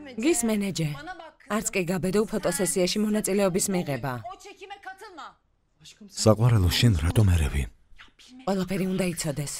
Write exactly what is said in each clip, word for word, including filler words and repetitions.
გისმენ ეჯე. არც კი გაბედო ფოტოსესიაში მონაწილეობის მიღება. საყვარელო შენ რატომ ერევი? ყველაფერი უნდა იცოდეს.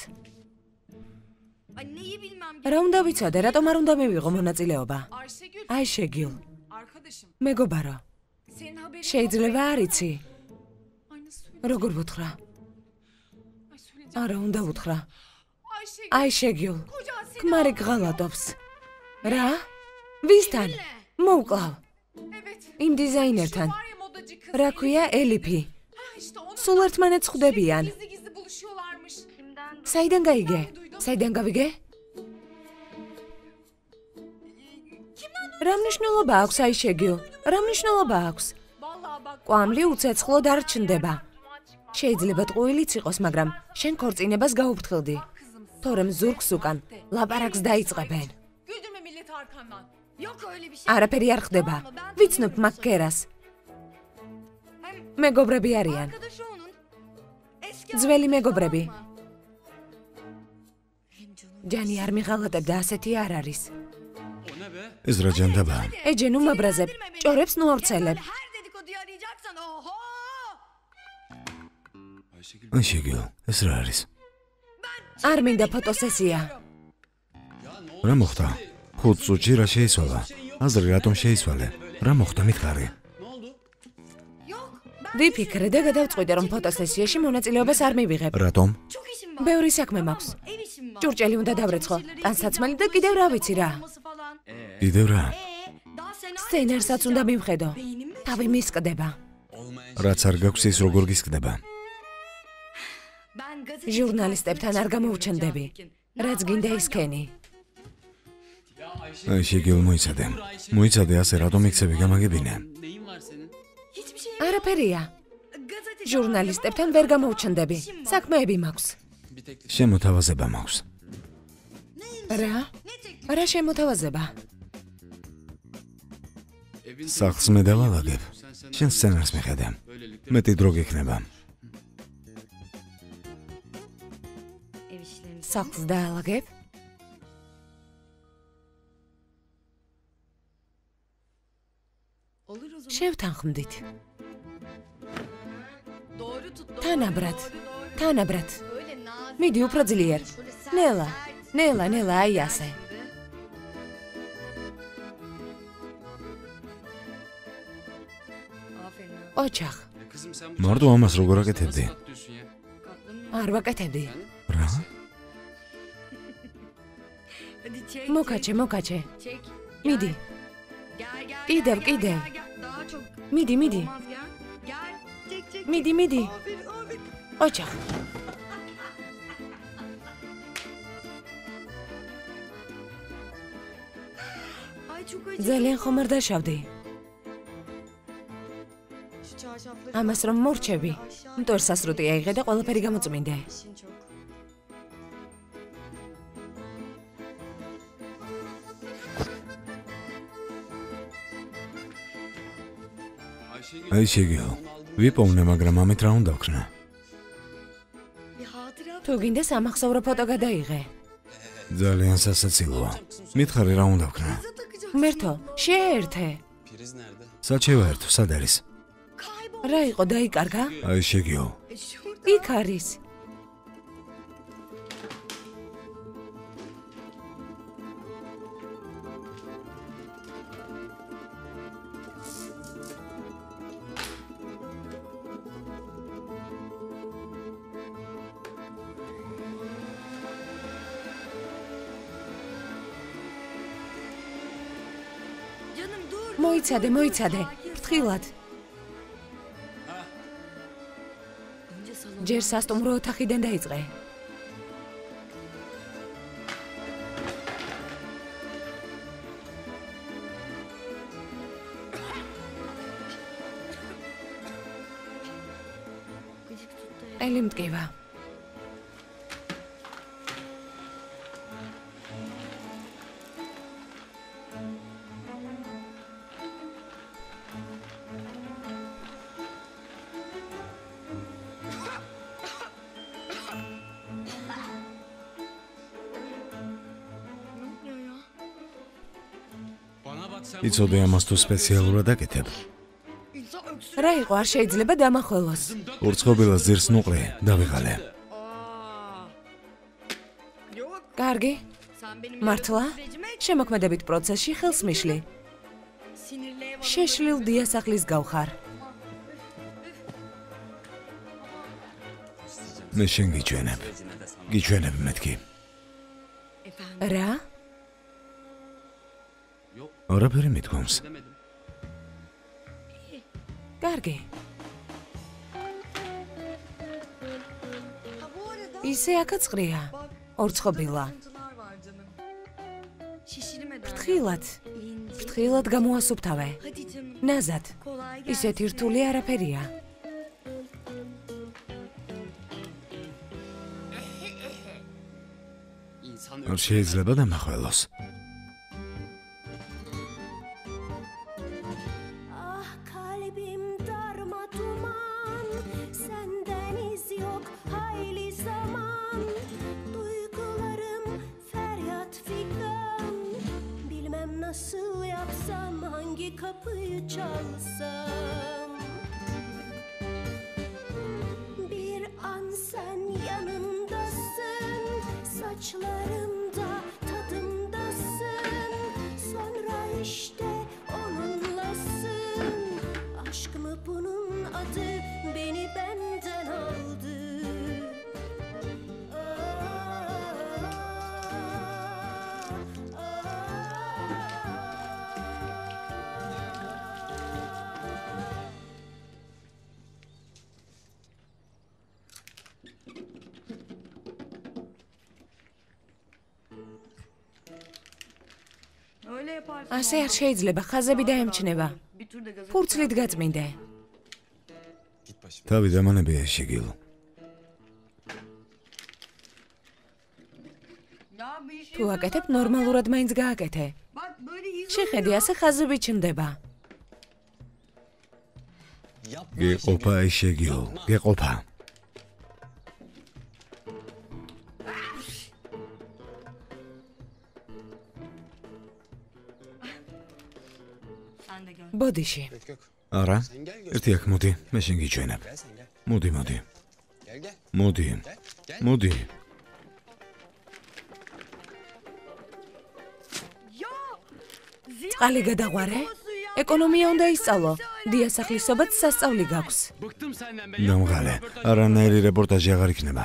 რა უნდა ვიცოდე, რატომ არ უნდა მივიღო მონაწილეობა? აიშეგილ. მეგობარო. შეიძლება არ იცი? როგორ ვუთხრა? არა, უნდა ვუთხრა. აიშეგილ. ქმარი გღალატობს. რა? ვისთან? მოვკლავ. იმ დიზაინერთან. რა ქვია, ელიფი. სულ ერთმანეთს ხვდებიან. საიდან გაიგე? საიდან გავიგე? რა მნიშვნელობა აქვს აიშეგილ? რა მნიშვნელობა აქვს? კვამლი უცეცხლოდ არ ჩნდება. შეიძლება ტყუილიც იყოს, მაგრამ შენ ქორწინებას გაუფრთხილდი. თორემ ზურგს უკან ლაპარაკს დაიწყებენ. არაფერი არ ხდება. ვიცნობ მაკკერას. მეგობრები არიან. ძველი მეგობრები. ჯანი არ მიღალატებდა, ასეთი არ არის. ეს რა ჯანდაბაა? ეჯე ნუ მაბრაზებ, ჭორებს ნუ ავრცელებ. აიშეგილ, ეს რა არის? არ მინდა ფოტოსესია. რა მოხდა? ხუთ წუთში რა შეისვალა? აზრი რატომ შეისვალე? რა მოხდა მითხარი? ვიფიქრე და გადავწყვიტე, რომ ფოტოსესიაში მონაწილეობას არ მივიღებ. რატომ? ბევრი საქმე მაქვს. ჭურჭელი უნდა დავრეცხო, ტანსაცმელი და კიდევ რა ვიცი რა. კიდევ რა? სცენარსაც უნდა მივხედო. თავი მისკდება. რაც არ გაქვს ის როგორ გისკდება? ჟურნალისტებთან არ გამოუჩნდები. რაც გინდა ისქენი. აიშეგილ, მოიცადე. მოიცადე, ასე რატომ იქცევი გამაგებინე? არაფერია. ჟურნალისტებთან ვერ გამოუჩნდები. საქმეები მაქვს. შემოთავაზება მაქვს. რა? რა შემოთავაზება? სახლს მე დავალაგებ. შენ სცენარს მიხედე. მეტი დრო გექნება. სახლს დაალაგებ? შევთანხმდით. თანაბრად, თანაბრად. მიდი უფრო ძლიერ. ნელა, ნელა, ნელა, აი ასე. ოჩახ. მარტო ამას როგორ აკეთებდი? არ ვაკეთებდი. რა? მოკაჩე, მოკაჩე. მიდი. კიდევ, კიდევ. მიდი, მიდი. მიდი, მიდი. ოჩახ. ძალიან ხომ არ დაშავდი. ამას რომ მორჩები, მტვერსას რუტი აიღე და ყველაფერი გამოწმინდე. აიშეგილ, ვიპოვნე, მაგრამ ამით რა უნდა ვქნა? თუ გინდა სამახსოვრო ფოტო გადაიღე. ძალიან სასაცილოა. მითხარი რა უნდა ვქნა? მერთო, შეერთე. საჩევა ერთო, სად არის? რა იყო დაიკარგა? აიშეგილ. იქ არის. მოიცადე, მოიცადე, ფრთხილად. ჯერ სასტუმრო ოთახიდან დაიწყე. ელი მტკივა. იცოდე ამას თუ სპეციალურად აკეთებ. რა იყო, არ შეიძლება დამახველოს. ურწყობილას ძირს ნუყრე, დავიღალე. კარგი. მართლა? შემოქმედებით პროცესში ხელს მიშლი. შეშლილ დიასახლის გავხარ. მე შენ გიჩვენებ. გიჩვენებ მეთქი. რა? არაფერი მithქვამს. კარგი. ისე აქაც ყრია. ორწყობილა. ფრთხილად. ფრთხილად გამოასუფთავე. ნაზად. ისეთი რთული არაფერია. არ შეიძლება დამახველოს. Nasıl yapsam, hangi kapıyı çalsam? Bir an sen yanımdasın, saçlarımda tadımdasın. Sonra işte onunlasın. Aşk mı bunun adı, beni benden aldı. ასე არ შეიძლება, ხაზები დაემჩნევა. ფურცლით გაწმინდე. თავი დამანებია შეგილ. თუ აკეთებ, ნორმალურად მაინც გააკეთე. შეხედი, ასე ხაზები ჩნდება. გეყოფა შეგილ, გეყოფა. ბოდიში. არა, ერთი აქ მოდი, მე შენ გიჩვენებ. მოდი, მოდი. მოდი. მოდი. წყალი გადაღვარე? ეკონომია უნდა ისწავლო. დიასახლისობაც სასწავლი გაქვს. დამღალე, არანაირი რეპორტაჟი აღარ იქნება.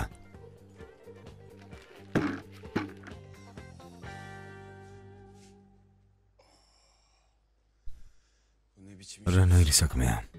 რანაირი საქმეა?